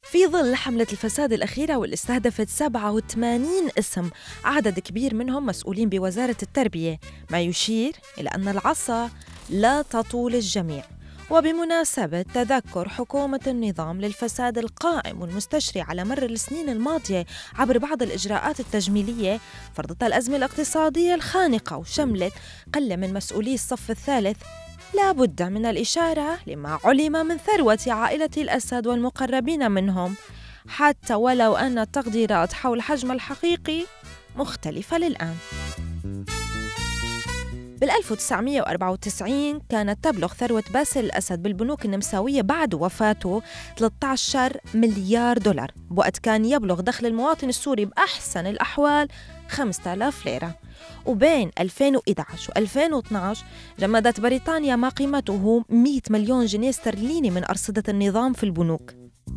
في ظل حملة الفساد الأخيرة واللي استهدفت 87 اسم، عدد كبير منهم مسؤولين بوزارة التربية، ما يشير إلى أن العصا لا تطول الجميع. وبمناسبة تذكر حكومة النظام للفساد القائم والمستشري على مر السنين الماضية عبر بعض الإجراءات التجميلية، فرضتها الأزمة الاقتصادية الخانقة وشملت قلة من مسؤولي الصف الثالث، لا بد من الإشارة لما علم من ثروة عائلة الأسد والمقربين منهم، حتى ولو أن التقديرات حول حجم الحقيقي مختلفة للآن. بال1994 كانت تبلغ ثروة باسل الأسد بالبنوك النمساوية بعد وفاته 13 مليار دولار، بوقت كان يبلغ دخل المواطن السوري بأحسن الأحوال 5000 ليرة. وبين 2011 و2012 جمدت بريطانيا ما قيمته 100 مليون جنيه استرليني من أرصدة النظام في البنوك.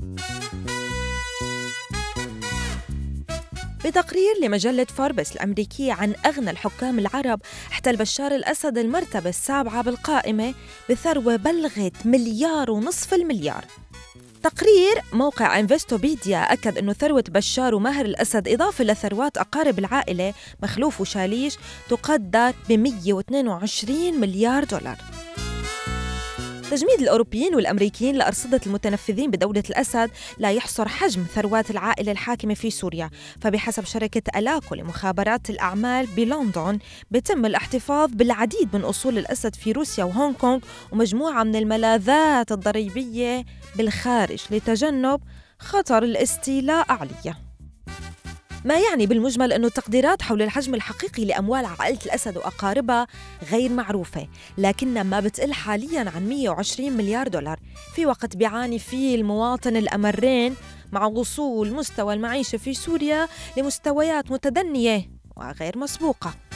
بتقرير لمجلة فوربس الأمريكية عن أغنى الحكام العرب، احتل بشار الأسد المرتبة السابعة بالقائمة بثروة بلغت 1.5 مليار. تقرير موقع انفستوبيديا أكد أنه ثروة بشار وماهر الأسد إضافة لثروات أقارب العائلة مخلوف وشاليش تقدر ب 122 مليار دولار. تجميد الأوروبيين والأمريكيين لأرصدة المتنفذين بدولة الأسد لا يحصر حجم ثروات العائلة الحاكمة في سوريا، فبحسب شركة ألاكو لمخابرات الأعمال بلندن بيتم الاحتفاظ بالعديد من أصول الأسد في روسيا وهونغ كونغ ومجموعة من الملاذات الضريبية بالخارج لتجنب خطر الاستيلاء عليه. ما يعني بالمجمل أنه التقديرات حول الحجم الحقيقي لأموال عائلة الأسد وأقاربها غير معروفة، لكنها ما بتقل حالياً عن 120 مليار دولار، في وقت بيعاني فيه المواطن الأمرين مع وصول مستوى المعيشة في سوريا لمستويات متدنية وغير مسبوقة.